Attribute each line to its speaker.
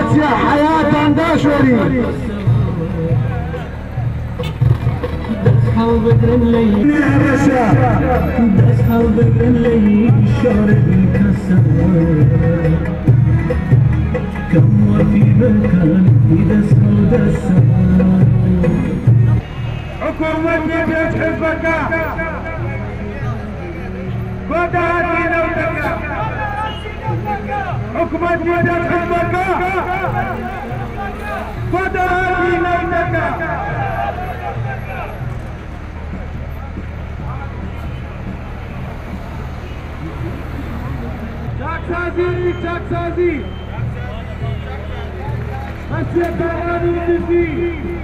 Speaker 1: يا حياة داشوري يا باشا
Speaker 2: دسها بدر اللي الشارع مكسر كم وفي مكان يدسها ودسها
Speaker 3: حكومة بيت حزبك بدأت نوتك حكومة بيت حزبك بدأت نوتك Taxazi! Taxazi!